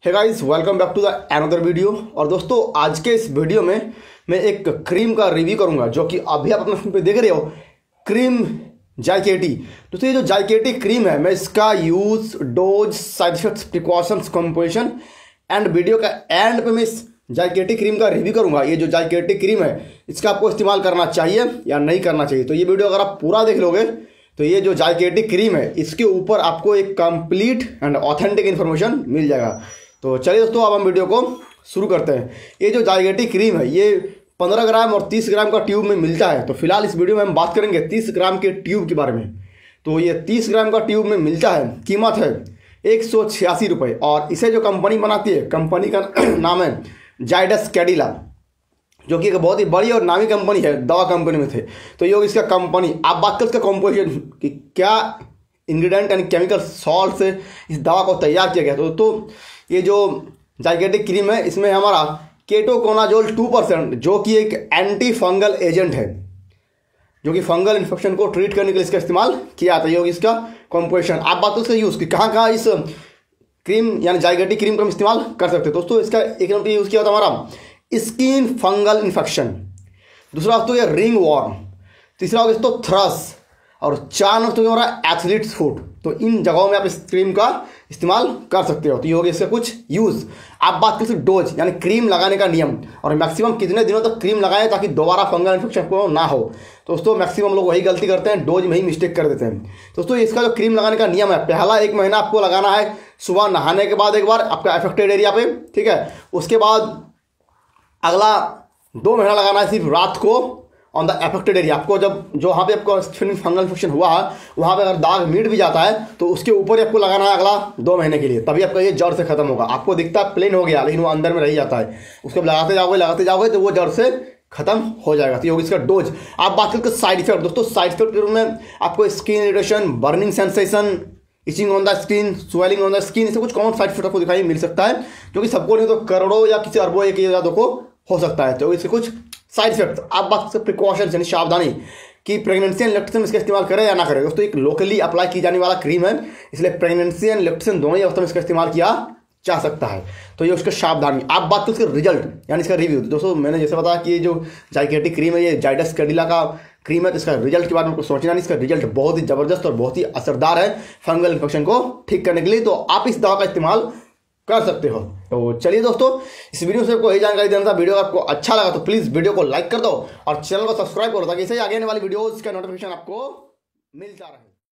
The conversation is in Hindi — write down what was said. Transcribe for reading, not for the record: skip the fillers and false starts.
Hey guys, welcome back to the another video. और दोस्तों, आज के इस वीडियो में मैं एक क्रीम का रिव्यू करूंगा जो कि अभी आप अपने स्क्रीन पे देख रहे हो, क्रीम जाइकेटी। दोस्तों, ये जो जाइकेटी क्रीम है, मैं इसका use, dose, side effects, precautions, composition and video का एंड पे मैं इस जाइकेटी क्रीम का रिव्यू करूंगा। ये जो जाइकेटी क्रीम है, इसका आपको इस्तेमाल करना चाहिए या नहीं करना चाहिए। तो ये वीडियो अगर आप पूरा देख लोगे तो ये जो जाइकेटी क्रीम है, इसके ऊपर आपको एक कंप्लीट एंड ऑथेंटिक इन्फॉर्मेशन मिल जाएगा। तो चलिए दोस्तों, अब हम वीडियो को शुरू करते हैं। ये जो जाइकेटी क्रीम है, ये 15 ग्राम और 30 ग्राम का ट्यूब में मिलता है। तो फिलहाल इस वीडियो में हम बात करेंगे 30 ग्राम के ट्यूब के बारे में। तो ये 30 ग्राम का ट्यूब में मिलता है, कीमत है 186 रुपये। और इसे जो कंपनी बनाती है, कंपनी का नाम है जाइडस कैडिला, जो कि एक बहुत ही बड़ी और नामी कंपनी है, दवा कंपनी में थे। तो ये इसका कंपनी, आप बात करें इसका कॉम्पोजिशन कि क्या इंग्रेडिएंट यानी केमिकल सॉल्ट से इस दवा को तैयार किया गया। तो ये जो जाइकेटी क्रीम है, इसमें हमारा केटोकोनाजोल 2%, जो कि एक एंटी फंगल एजेंट है, जो कि फंगल इन्फेक्शन को ट्रीट करने के लिए इसका इस्तेमाल किया जाता है। ये इसका कॉम्पोजिशन, आप बात करें इसका यूज़ कि कहाँ कहाँ इस क्रीम यानी जाइकेटी क्रीम का हम इस्तेमाल कर सकते हैं। दोस्तों, इसका एक नंबर यूज़ किया होता है हमारा स्किन फंगल इन्फेक्शन, दूसरा होता है रिंग वॉर्म, तीसरा होगा दोस्तों थ्रस, और 4 नंबर तो हमारा एथलीट्स फुट। तो इन जगहों में आप इस क्रीम का इस्तेमाल कर सकते हो। तो ये हो गया इसका कुछ यूज़। आप बात करें डोज यानी क्रीम लगाने का नियम, और मैक्सिमम कितने दिनों तक क्रीम लगाएं ताकि दोबारा फंगल इन्फेक्शन को ना हो। तो दोस्तों, मैक्सिमम लोग वही गलती करते हैं, डोज में ही मिस्टेक कर देते हैं। दोस्तों, इसका जो क्रीम लगाने का नियम है, पहला 1 महीना आपको लगाना है, सुबह नहाने के बाद एक बार आपका अफेक्टेड एरिया पे, ठीक है। उसके बाद अगला 2 महीना लगाना है सिर्फ रात को ऑन द अफेक्टेड एरिया। आपको जब जो वहाँ पे आपको फंगल इन्फेक्शन हुआ है, वहाँ पे अगर दाग मिट भी जाता है तो उसके ऊपर ही आपको लगाना है अगला 2 महीने के लिए, तभी आपका ये जड़ से खत्म होगा। आपको दिखता है प्लेन हो गया, लेकिन वो अंदर में रह जाता है। उसको लगाते जाओगे तो वो जड़ से खत्म हो जाएगा। तो ये होगा इसका डोज। आप बात करते साइड इफेक्ट। दोस्तों, साइड इफेक्ट के रूप में आपको skin irritation, burning sensation, itching on the skin, swelling on the skin, इससे कुछ कॉमन साइड इफेक्ट आपको दिखाई मिल सकता है, जो कि सबको नहीं तो करोड़ों या किसी अरबों एक ज़्यादा को हो सकता है। तो इससे कुछ साइड इफेक्ट। आप बात से प्रिकॉशंस यानी सावधानी कि प्रेगनेंसी एंड लैक्टेशन इसका इस्तेमाल करें या ना करें। दोस्तों, एक लोकली अप्लाई की जाने वाला क्रीम है, इसलिए प्रेगनेंसी एंड लैक्टेशन दोनों ही अवस्था में इसका इस्तेमाल किया जा सकता है। तो ये उसका सावधानी। आप बात करें इसका रिजल्ट यानी इसका रिव्यू। दोस्तों, मैंने जैसे बताया कि ये जो जाइकेटी क्रीम है, ये जाइडस कैडिला का क्रीम है। तो इसका रिजल्ट के बारे में आपको सोचना नहीं, इसका रिजल्ट बहुत ही ज़बरदस्त और बहुत ही असरदार है फंगल इन्फेक्शन को ठीक करने के लिए। तो आप इस दवा का इस्तेमाल कर सकते हो। तो चलिए दोस्तों, इस वीडियो से आपको यही जानकारी देना था। वीडियो आपको अच्छा लगा तो प्लीज़ वीडियो को लाइक कर दो और चैनल को सब्सक्राइब करो, ताकि इसे आगे आने वाली वीडियोज़ का नोटिफिकेशन आपको मिलता रहे।